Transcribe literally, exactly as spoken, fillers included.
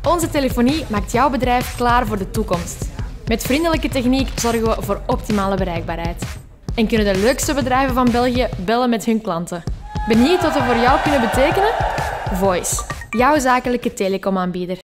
Onze telefonie maakt jouw bedrijf klaar voor de toekomst. Met vriendelijke techniek zorgen we voor optimale bereikbaarheid. En kunnen de leukste bedrijven van België bellen met hun klanten. Benieuwd wat we voor jou kunnen betekenen? Voice, jouw zakelijke telecomaanbieder.